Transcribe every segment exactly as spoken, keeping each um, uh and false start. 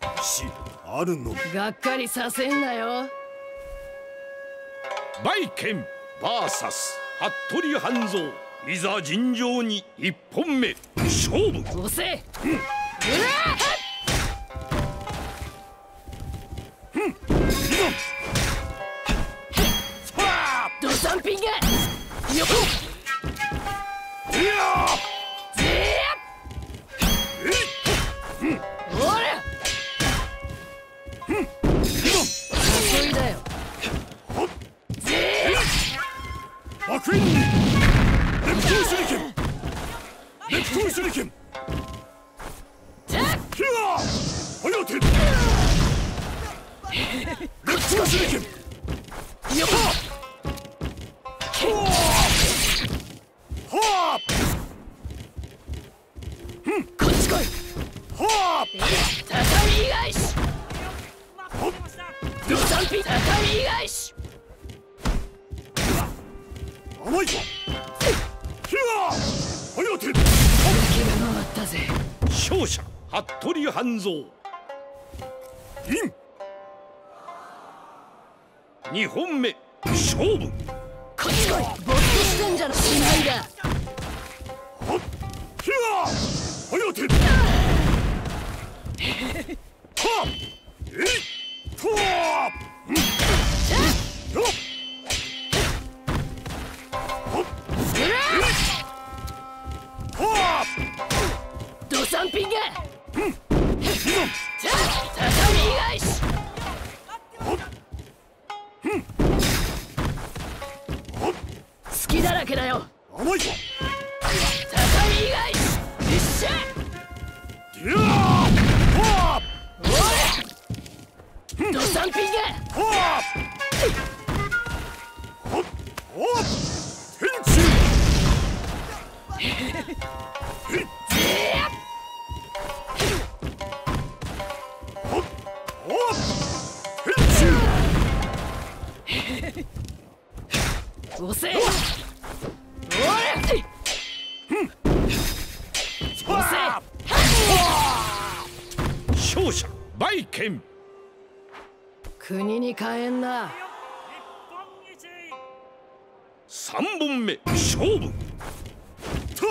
しあるの。 がっかりさせんなよ。 バイケン ブイエス 服部半蔵、いざ尋常に一本目勝負。 押せ。うん。うわうん。 ドサンピンが。よっ。 いや。 ぜえ。うん。おら。 うん。 誘いだよ。ぜえ。 バクインに。レプトー手裏剣。レプトー手裏剣。 たっ。 ひゃあ。はやて。レプトー手裏剣。 よっ。 はあ。 こっち来い。 はあ。 畳返し。ドサンピ畳返し。 甘い。ひゃあ。はやて。 気が回ったぜ。 勝者服部半蔵。 イン。 二本目勝負。 こっち来い。ぼーっとしてんじゃな。しないだ。 はっ。ひゃあ。はやて。はあ。えい。とあ。うん。よっ。はあ。 ドサンピンが。 うん。いざ。 た畳返し。 はっ。うん。はっ。 好きだらけだよ。 甘い。 畳返し。よっしゃ。 いやあ。はあ。 おら。ドサンピンが。 はあ。はっ。おっ。天地。 ぜえ。 はっ。おっ。天地。 押せ。おら。押せ。 勝者バイケン。 国に帰んな。 三本目勝負。 た。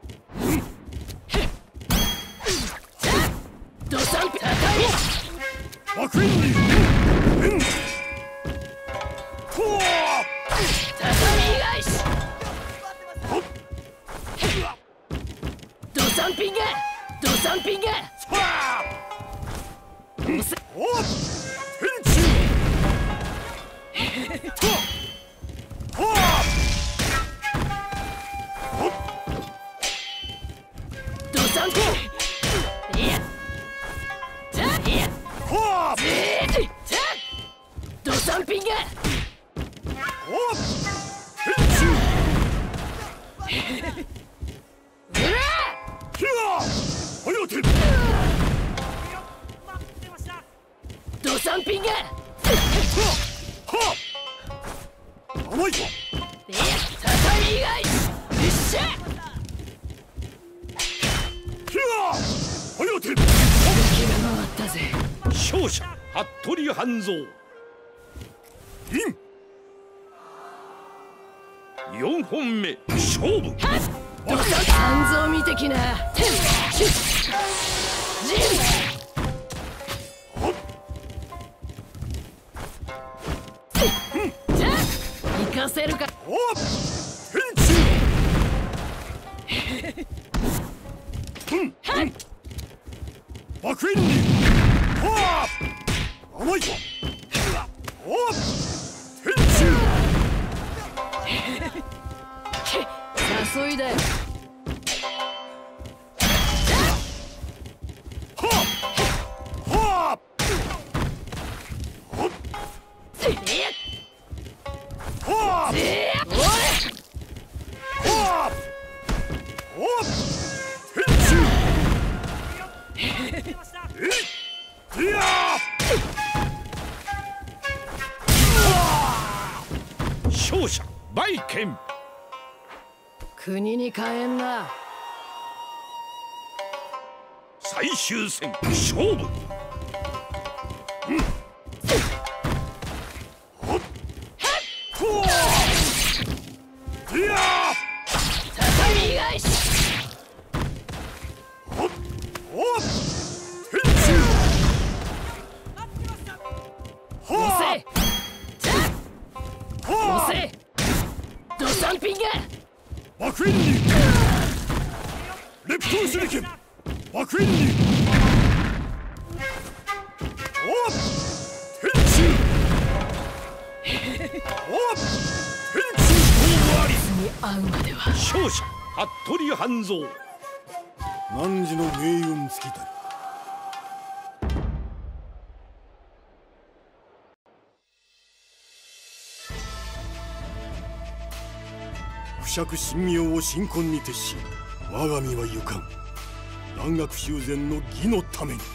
ドサンピ畳。 バクインに。うん。とあ。 畳返し。ドサンピンが。ドサンピンが。 はあ。 押せ。 おっ。天地。た。はあ。 ドサンピン。いや。た。いや。 はあ。 ぜえ。た。ドサンピンが。 おっ。天地。 うわ。 ひゃあ。はやて。 ドサンピンが。 はあ。甘い。 いや。畳返し。よっしゃ。 ひゃあ。はやて。 気が回ったぜ。 勝者服部半蔵。 イン。 四本目勝負。 ドサン半蔵見てきな。てん。シュッ。ジン。 はっ。 じゃあ行かせるか。 おっ。天地。うん。 はっ。 バクインに。はあ。甘い。おっ。天地。 誘いだよ。 はあ。はあ。ほっ。 いや。 はあ。 ぜえ。おら。 はあ。おっ。天地。えい。いや勝者バイケン。 国に帰んな。 最終戦勝負。 いや畳み返し。 おっ天中押せ。押せ。ドサンピング。 爆炎にレプトル手裏剣爆炎におっ天中おっ天中に会うまでは。 勝者服部半蔵。 汝の命運尽きたり。不釈神妙を神婚に徹し、我が身はゆかん。蘭学修繕の義のために。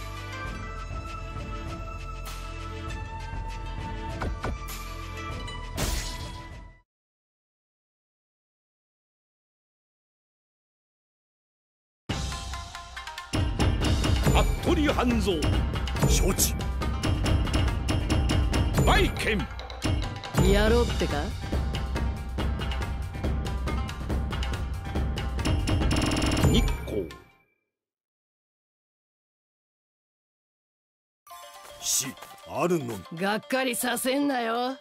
服部半蔵。 承知。 梅剣。 やろうってか。 日光。 死あるのみ。 がっかりさせんなよ。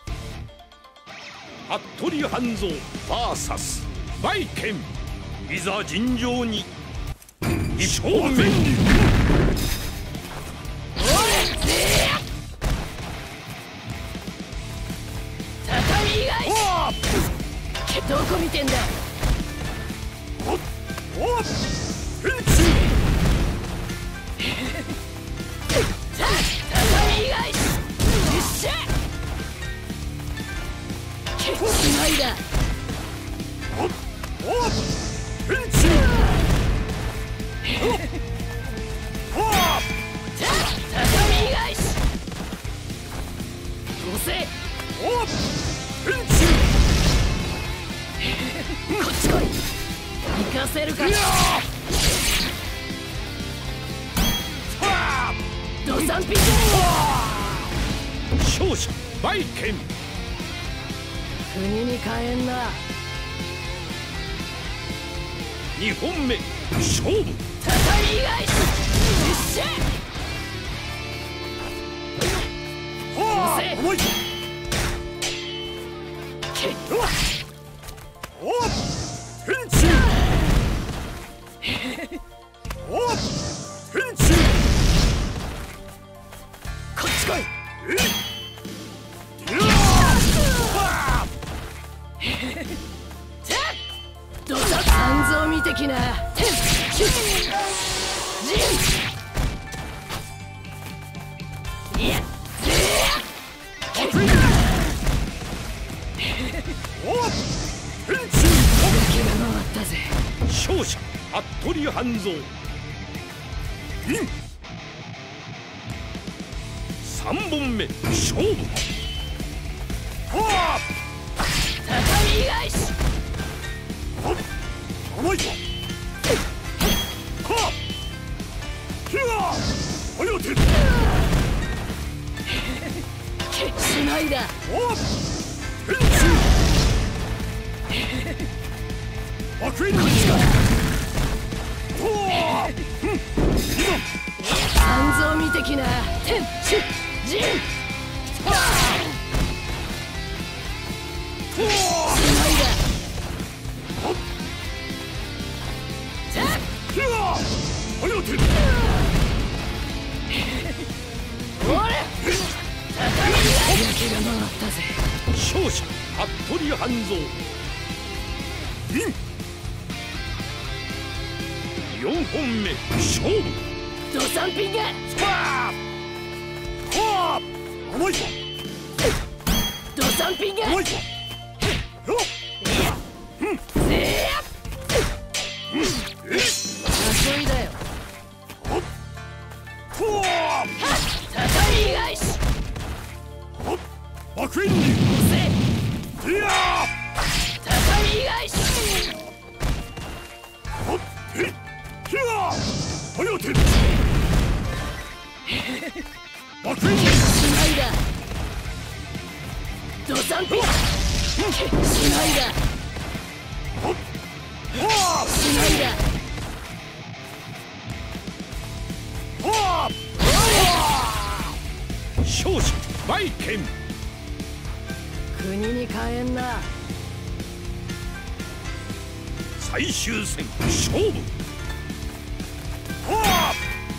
服部半蔵 ブイエス 梅剣。いざ尋常に一本目。 畳み返し。どこ見てんだ。 おっおっ天中畳み返し。よっしゃ。しまいだ。 おっおっ天中おっ畳み返し。押せ。 おっ天中こっち来い。行かせるか。ドサンピング。 勝者梅剣。 国に帰んな。 二本目勝負。 畳み返し。よっしゃ。 はあ重い。おっ天中おっ天中こっち来い。 えいドサ半蔵見てきな。天シュッジン。いやぜおっ天中気が回ったぜ。 勝者服部半蔵。 イン三本目勝負。 はあ畳み返し。 おっ甘いはあひゃおよてしまいだ。 おっ天中爆炎におお半蔵見てきな。天シュッジン。しまいだ。 ひゃおよておれ畳み返し。気が回ったぜ。 勝者服部半蔵。 イン四本目勝負。 ドサンピング。 はあ甘いドサンピング。 甘いよぜー誘いだよ。 ほ畳み返し。 っ爆炎に押せ。 いや畳み返し。 ほっえいひゃおよて爆炎にしまいだ。ドサンピしまいだ。 ほわしまいだ。 ほわ勝者バイケン。 国に帰んな。 最終戦勝負。 ほわ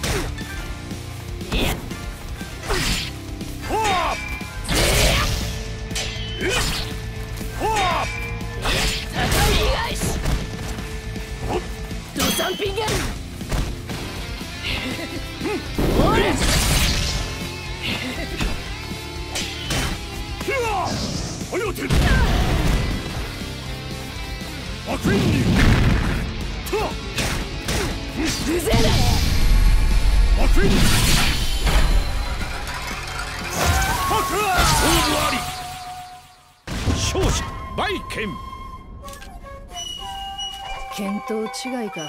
いやほわほわ高い返し。ドサンピンがおいひゃおよて爆炎にたうぜえな。 爆炎に爆勝負あり。勝者バイケン。 見当違いか。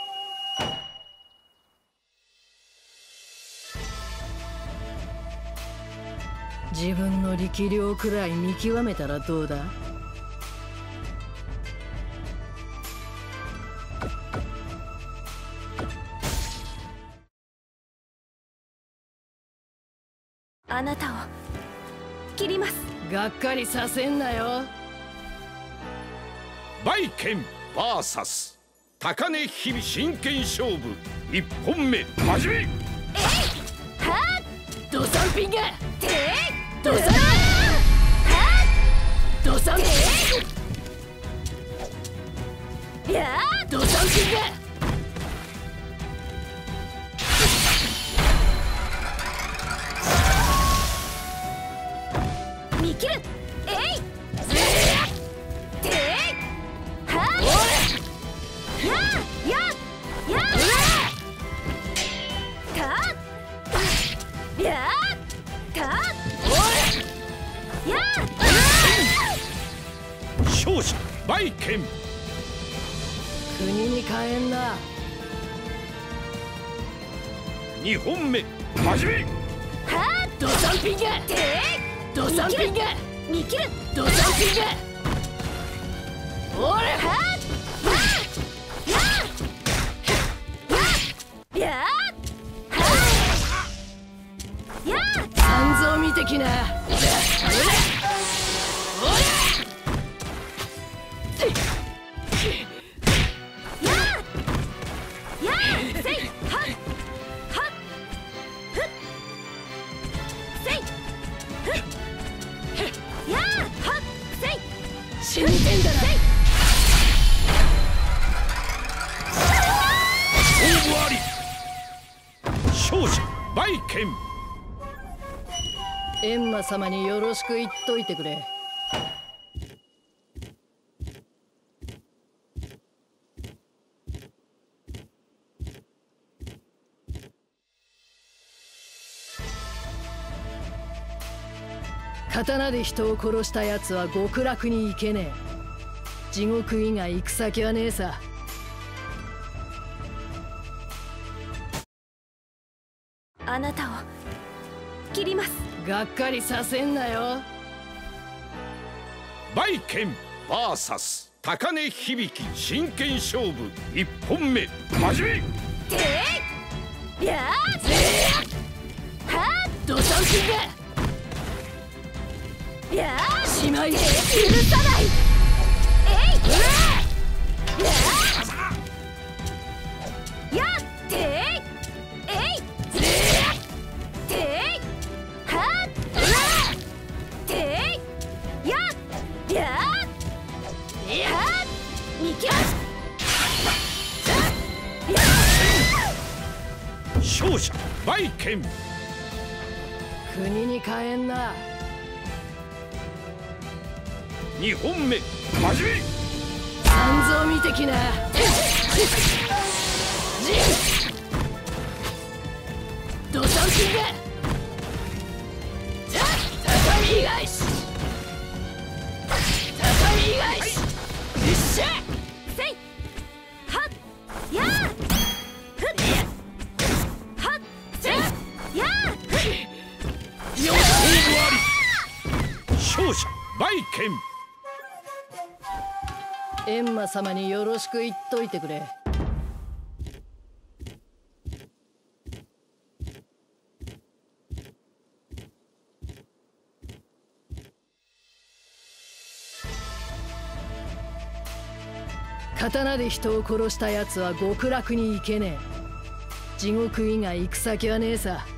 自分の力量くらい見極めたらどうだ。 あなたを切ります。 がっかりさせんなよ。 バイケン ブイエス 高根響真剣勝負いっぽんめ始め。 はドサンピンがってドサンドサンいやドサンピンが見切る。えいてはやややたやたや勝者バイケン。 国に帰んな。 にほんめ始め。 はドサンピンがてドサンピンが見切る。 ドサンピンが俺はややや三蔵見てきな。 やせいはっはっふっせいふっやはっせい死にてんだな。 勝負あり。勝者バイケン。 閻魔様によろしく言っといてくれ。刀で人を殺したやつは極楽に行けねえ。地獄以外行く先はねえさ。 あなたを切ります。 がっかりさせんなよ。 バイケン ブイエス 高根響真剣勝負いっぽんめ始め。 てやはドサンピンがやしまい許さない。えいややってえいてはてややや見切ら勝者バイケン。 国に帰んな。 にほんめ始め。 三蔵見てきな。ドサンピンが畳返し畳返し。よっしゃせいはっやふっはっせいやふっバイケン。 閻魔様によろしく言っといてくれ。刀で人を殺した奴は極楽に行けねえ。地獄以外行く先はねえさ。